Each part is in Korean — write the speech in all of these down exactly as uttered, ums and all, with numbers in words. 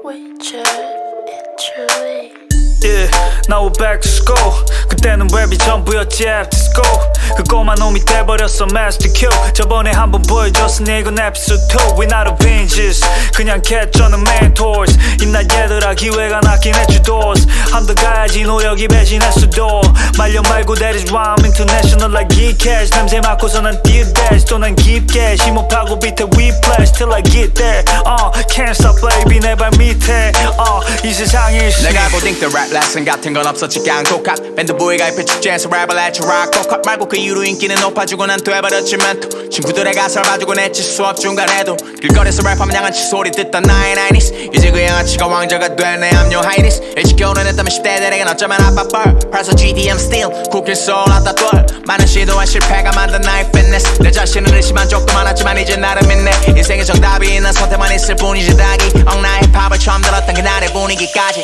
Yeah, now we're back to school. 그때는 랩이 전부였지 after school. 그 꼬마 놈이 돼버렸어 master Q. 저번에 한번 보여줬으니 이건 episode two. We not Avengers, 그냥 catch는 mentors. 이날 얘들아 기회가 낫긴 했지 doors. 함도 가야지 노력이 배신했어도 말려 말고 that is why I'm international like geek cash. 냄새 맡고서 난 dear dash. 또 난 깊게 심호흡하고 밑에 whiplash till I get there. uh, Can't stop baby 내 발 밑에 uh, 이 세상이 내가 고딩 랩 레슨 같은 건 없었지 그냥 독학 밴드 부에 가입해 축제에서 랩을 했지 락 독학 말고 그 이후로 인기는 높아지고 난 또 해버렸지만 또 친구들의 가사를 봐주곤 했지 수업 중간에도 길거리에서 랩하면 양아치 소리 듣던 나의 나이니스 이제 그 양아치가 왕자가 되네 I'm your highness 일찍 결혼했다면 십 대들에겐 어쩌면 아빠뻘 벌써 G D M still 국길 soul 왔다 똘 많은 시도와 실패가 만든 나의 fitness 내 자신을 의심한 적도 많았지만 이제 나를 믿네 인생에 정답이 있는 선택만 있을 뿐이지 닭이 엉나의 팝을 처음 들었던 그날의 분위기까지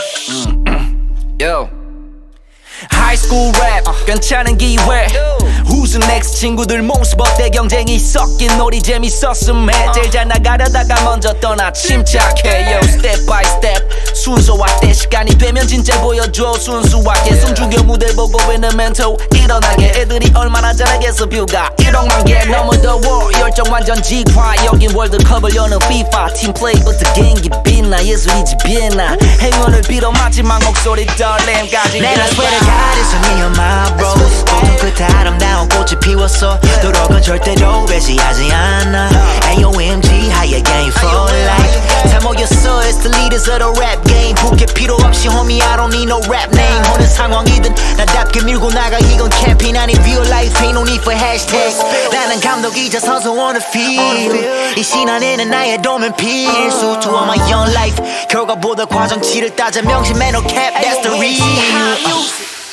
Yo. High school rap 괜찮은 기회 Who's next 친구들 모습 어때 경쟁이 섞인 놀이 재밌었음 해 제일 잘 나가려다가 먼저 떠나 침착해 Yo step by step 순서왔대 시간이 되면 진짜 보여줘 순수하게 숨죽여 무대 보고 있는 멘토 일어나게 애들이 얼마나 잘하겠어 뷰가 일억만 개 넘어 더워 열정 완전 직화 여긴 월드컵을 여는 FIFA 팀 플레이부터 경기 빛나 예술이지 빛나 행운을 빌어 마지막 목소리 떨림까지 내가 swear to God it's me and my bros 고통 끝에 아름다운 꽃이 피웠어 노력은 절대로 배제하지 않아 A O M G higher game for life 다 모였어 it's the leaders of the rap game 부캐 필요 없이 homie I don't need no rap name 어느 상황이든 나답게 밀고 나가 이건 캠페인 아닌 real life ain't no need for hashtags 나는 감독이자 선수 on the field 이 신안에는 나의 도면 필수 to all my young life 결과보다 과정치를 따져 명심해 no cap that's the real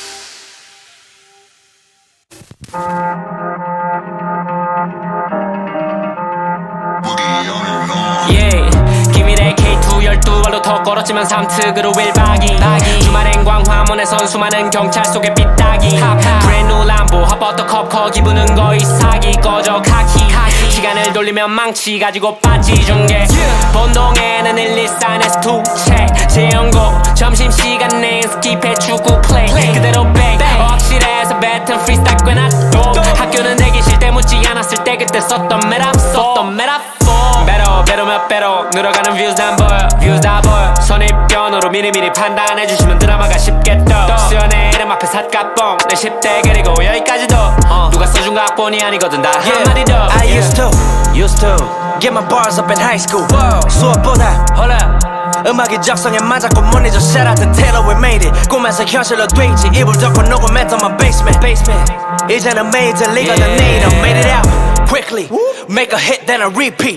Yeah, 기밀의 케이 투 열두 발로 더 걸었지만 삼특으로 일박이 주말엔 광화문에선 수많은 경찰 속에 삐딱이 브랜뉴 람보 핫버터컵 거기 부는 거의 사기 꺼져 카키 시간을 돌리면 망치 가지고 빠지 중계 본동에는 일일삼 에스 투채 재연고 점심시간 내 스킵해 축구 플레이 그대로 백 확실해서 배튼 프리스타일 꽤나 또 학교는 대기실 때 묻지 않았을 때 그때 썼던 메랍 썼던 메랍 배로 배로 몇 배로 늘어가는 views 안 보여 views 다 보여 선입견으로 미리미리 판단해주시면 드라마가 쉽게 떠 수연의 이름 앞에 삿갓봉 내 십 대 그리고 여기까지도 uh. 누가 써준 각본이 아니거든 다 yeah. 한마디 더 I yeah. used to used to get my bars up in high school Whoa. 수업보다 hold up 음악이 적성에 맞았고 문의져 shout out to Taylor we made it 꿈에서 현실로 돼있지 이불 덮고 녹음했던 my basement basement 이제는 major league가 된 내일은 made it out quickly make a hit then a repeat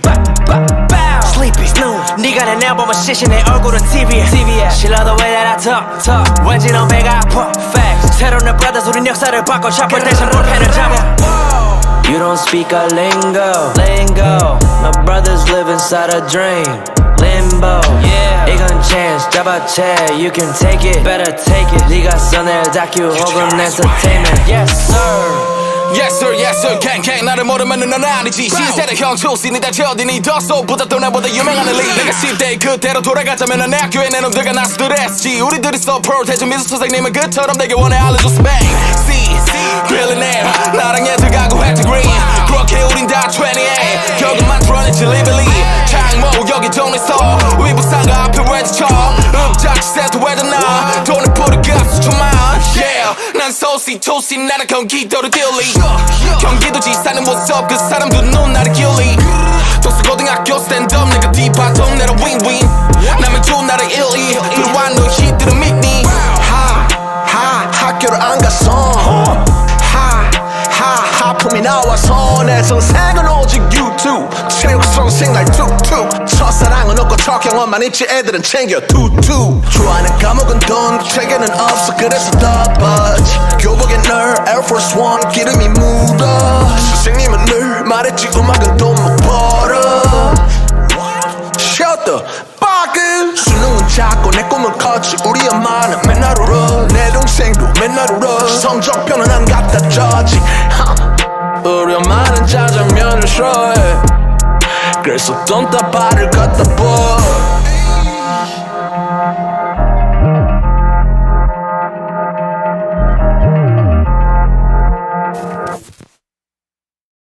sleepy snooze 네가 내 앨범을 시시 내 얼굴은 티비에 실러 the way that I talk talk 왠지 넌 배가 아파 facts 새로운 내 brothers 우린 역사를 바꿔 샤플 대신 볼펜을 잡아 You don't speak our lingo lingo My brothers live inside a dream limbo yeah. 이건 chance 잡아채 You can take it better take it 네가 써낼 다큐 혹은 entertainment Yes sir Yes sir, yes sir, gang gang 나를 모르면은 넌 아니지 신세대 형 출신이 다 저디니 더소보다 또 나보다 유명한 엘리 내가 십 대 그대로 돌아가자면 내 학교에 내 놈들과 나스들했지 우리들이 so pro 대전 미술 선생님은 그처럼 내게 원해 알려줬어 bang C, billionaire 나랑 얘들 가고 했지 green 그렇게 우린 다 이십팔 결국 만들어냈지 legally 창모 여기 동네서 위부상가 앞에 왼쪽 읍작시세도 왜잖아 돈을 뿌리가 수천만 yeah 난 소시 토시 나는 경기도를 딜리 경기도 지사는 모습 그 사람도 눈 나를 길리 도수고등학교 스탠드업 내가 딥한 동네로 윈윈 남의 좋은 나를 일이 그러한 너 히트를 믿니 하하 학교를 안 갔어 하하 하품이 나와서 내 선생은 오직 유튜브 체육 선생 날 툭툭 첫사랑은 없고 척형원만 있지 애들은 챙겨 투투 좋아하는 과목은 돈 책에는 없어 그래서 더 버지 교복에 늘 Air Force One 기름이 묻어 선생님은 늘 말했지 음악은 돈 못 벌어 Shut the fuck up 수능은 작고 내 꿈은 컸지 우리 엄마는 맨날 울어 내 동생도 맨날 울어 성적표는 안 갖다 줘지 우리 엄마는 짜장면을 싫어해 그래서 돈 따발을 갖다 봐